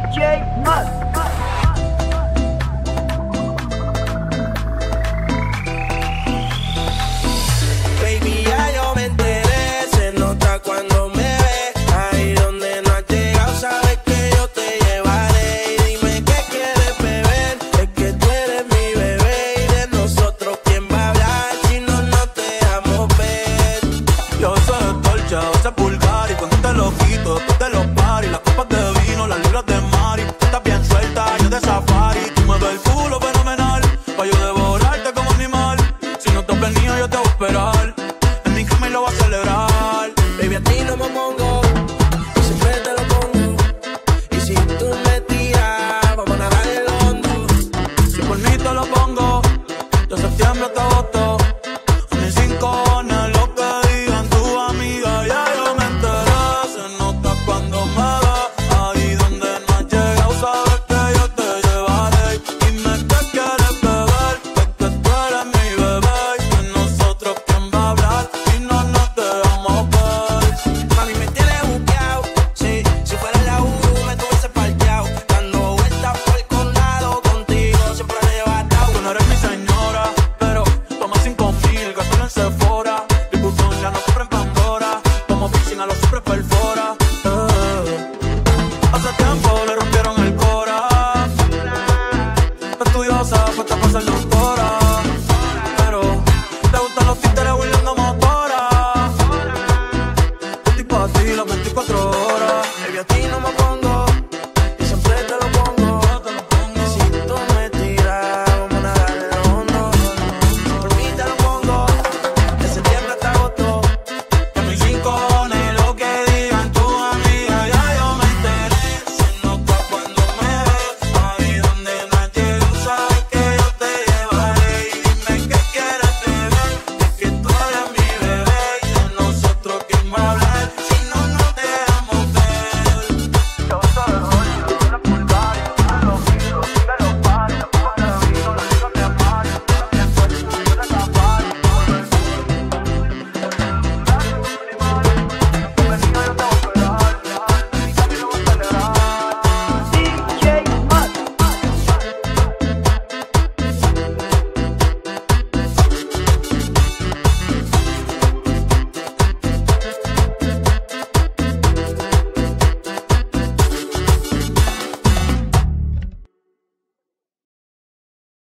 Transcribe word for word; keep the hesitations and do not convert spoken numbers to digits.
J Us. Baby, ya yo me enteré, se nota cuando me ves. Ahí donde no has llegado, sabes que yo te llevaré. Y dime qué quieres beber, es que tú eres mi bebé. Y de nosotros, ¿quién va a hablar si no nos dejamos ver? Yo soy Dolce, a veces vulgar. Y cuando te lo quito, después de los paris, las copas de vino.